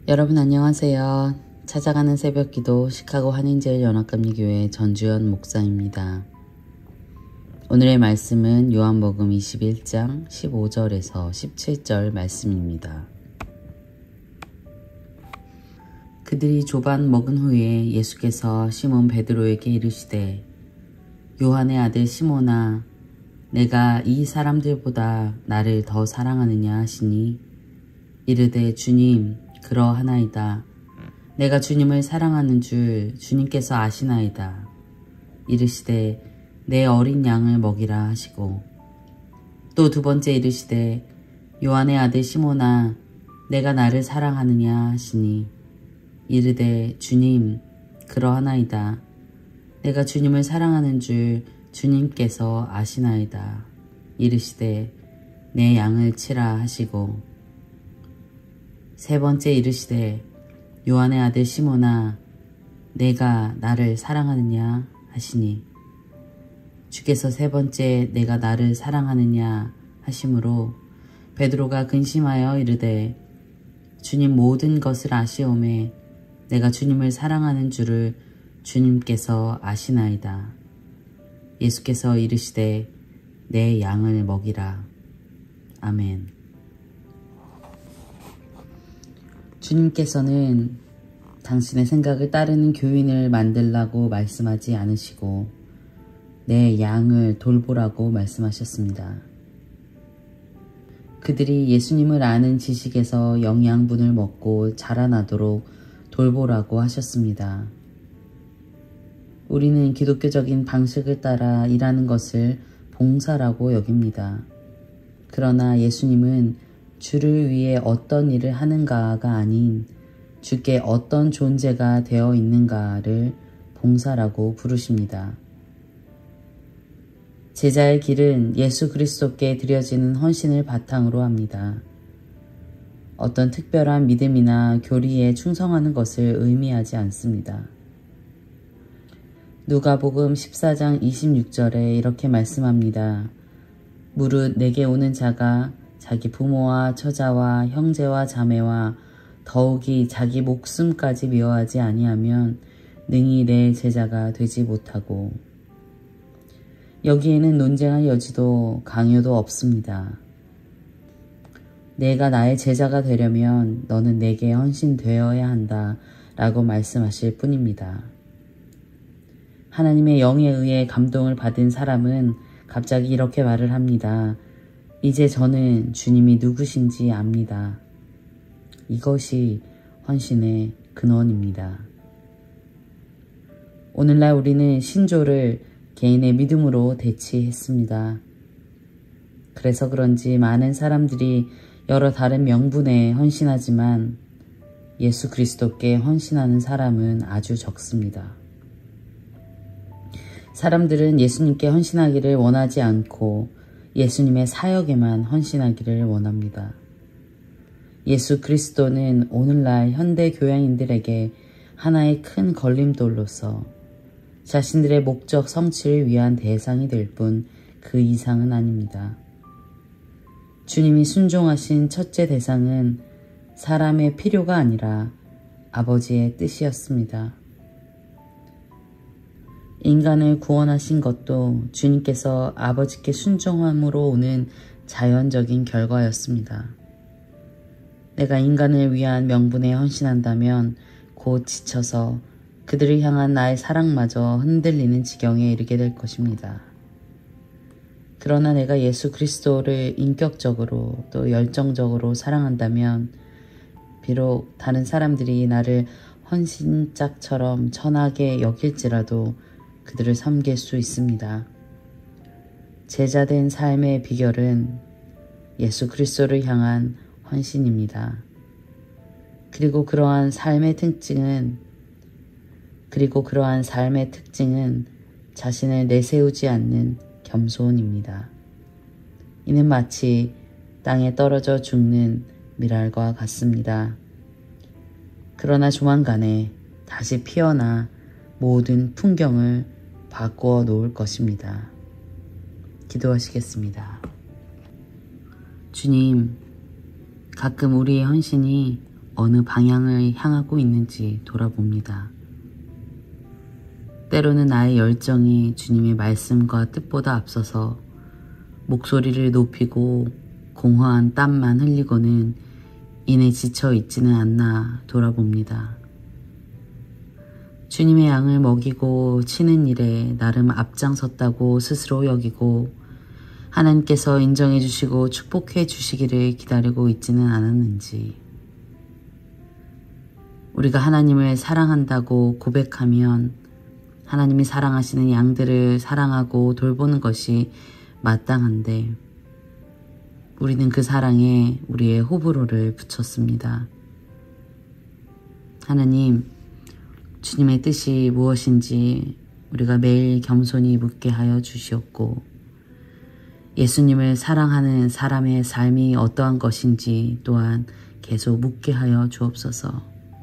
여러분 안녕하세요. 찾아가는 새벽기도 시카고 한인제일연합감리교회 전주현 목사입니다. 오늘의 말씀은 요한복음 21장 15절에서 17절 말씀입니다. 그들이 조반 먹은 후에 예수께서 시몬 베드로에게 이르시되 요한의 아들 시몬아 내가 이 사람들보다 나를 더 사랑하느냐 하시니 이르되 주님 그러하나이다. 내가 주님을 사랑하는 줄 주님께서 아시나이다. 이르시되 내 어린 양을 먹이라 하시고 또 두 번째 이르시되 요한의 아들 시몬아 내가 나를 사랑하느냐 하시니 이르되 주님 그러하나이다. 내가 주님을 사랑하는 줄 주님께서 아시나이다. 이르시되 내 양을 치라 하시고 세 번째 이르시되 요한의 아들 시몬아 내가 나를 사랑하느냐 하시니 주께서 세 번째 내가 나를 사랑하느냐 하심으로 베드로가 근심하여 이르되 주님 모든 것을 아시오매 내가 주님을 사랑하는 줄을 주님께서 아시나이다. 예수께서 이르시되 내 양을 먹이라. 아멘. 주님께서는 당신의 생각을 따르는 교인을 만들라고 말씀하지 않으시고 내 양을 돌보라고 말씀하셨습니다. 그들이 예수님을 아는 지식에서 영양분을 먹고 자라나도록 돌보라고 하셨습니다. 우리는 기독교적인 방식을 따라 일하는 것을 봉사라고 여깁니다. 그러나 예수님은 주를 위해 어떤 일을 하는가가 아닌 주께 어떤 존재가 되어 있는가를 봉사라고 부르십니다. 제자의 길은 예수 그리스도께 드려지는 헌신을 바탕으로 합니다. 어떤 특별한 믿음이나 교리에 충성하는 것을 의미하지 않습니다. 누가복음 14장 26절에 이렇게 말씀합니다. 무릇 내게 오는 자가 자기 부모와 처자와 형제와 자매와 더욱이 자기 목숨까지 미워하지 아니하면 능히 내 제자가 되지 못하고 여기에는 논쟁할 여지도 강요도 없습니다. 내가 나의 제자가 되려면 너는 내게 헌신되어야 한다 라고 말씀하실 뿐입니다. 하나님의 영에 의해 감동을 받은 사람은 갑자기 이렇게 말을 합니다. 이제 저는 주님이 누구신지 압니다. 이것이 헌신의 근원입니다. 오늘날 우리는 신조를 개인의 믿음으로 대치했습니다. 그래서 그런지 많은 사람들이 여러 다른 명분에 헌신하지만 예수 그리스도께 헌신하는 사람은 아주 적습니다. 사람들은 예수님께 헌신하기를 원하지 않고 예수님의 사역에만 헌신하기를 원합니다. 예수 그리스도는 오늘날 현대 교양인들에게 하나의 큰 걸림돌로서 자신들의 목적 성취를 위한 대상이 될 뿐 그 이상은 아닙니다. 주님이 순종하신 첫째 대상은 사람의 필요가 아니라 아버지의 뜻이었습니다. 인간을 구원하신 것도 주님께서 아버지께 순종함으로 오는 자연적인 결과였습니다. 내가 인간을 위한 명분에 헌신한다면 곧 지쳐서 그들을 향한 나의 사랑마저 흔들리는 지경에 이르게 될 것입니다. 그러나 내가 예수 그리스도를 인격적으로 또 열정적으로 사랑한다면 비록 다른 사람들이 나를 헌신짝처럼 천하게 여길지라도 그들을 섬길 수 있습니다. 제자된 삶의 비결은 예수 그리스도를 향한 헌신입니다. 그리고 그러한 삶의 특징은 자신을 내세우지 않는 겸손입니다. 이는 마치 땅에 떨어져 죽는 밀알과 같습니다. 그러나 조만간에 다시 피어나 모든 풍경을 바꾸어 놓을 것입니다. 기도하시겠습니다. 주님, 가끔 우리의 헌신이 어느 방향을 향하고 있는지 돌아봅니다. 때로는 나의 열정이 주님의 말씀과 뜻보다 앞서서 목소리를 높이고 공허한 땀만 흘리고는 이내 지쳐 있지는 않나 돌아봅니다. 주님의 양을 먹이고 치는 일에 나름 앞장섰다고 스스로 여기고 하나님께서 인정해 주시고 축복해 주시기를 기다리고 있지는 않았는지, 우리가 하나님을 사랑한다고 고백하면 하나님이 사랑하시는 양들을 사랑하고 돌보는 것이 마땅한데 우리는 그 사랑에 우리의 호불호를 붙였습니다. 하나님, 주님의 뜻이 무엇인지 우리가 매일 겸손히 묻게 하여 주시옵고, 예수님을 사랑하는 사람의 삶이 어떠한 것인지 또한 계속 묻게 하여 주옵소서.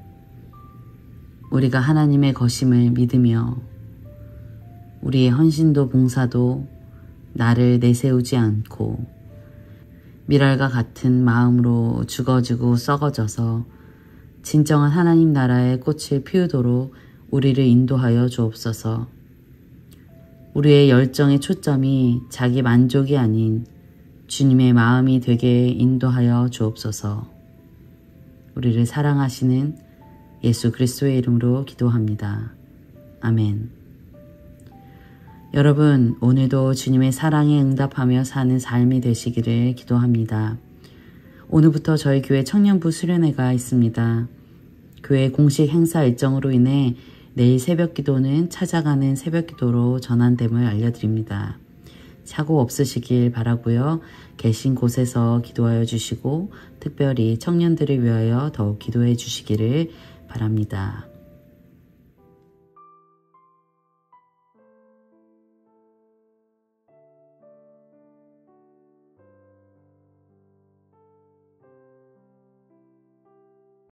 우리가 하나님의 것임을 믿으며 우리의 헌신도 봉사도 나를 내세우지 않고 미랄과 같은 마음으로 죽어지고 썩어져서 진정한 하나님 나라의 꽃을 피우도록 우리를 인도하여 주옵소서. 우리의 열정의 초점이 자기 만족이 아닌 주님의 마음이 되게 인도하여 주옵소서. 우리를 사랑하시는 예수 그리스도의 이름으로 기도합니다. 아멘. 여러분, 오늘도 주님의 사랑에 응답하며 사는 삶이 되시기를 기도합니다. 오늘부터 저희 교회 청년부 수련회가 있습니다. 교회 공식 행사 일정으로 인해 내일 새벽기도는 찾아가는 새벽기도로 전환됨을 알려드립니다. 사고 없으시길 바라고요. 계신 곳에서 기도하여 주시고 특별히 청년들을 위하여 더욱 기도해 주시기를 바랍니다.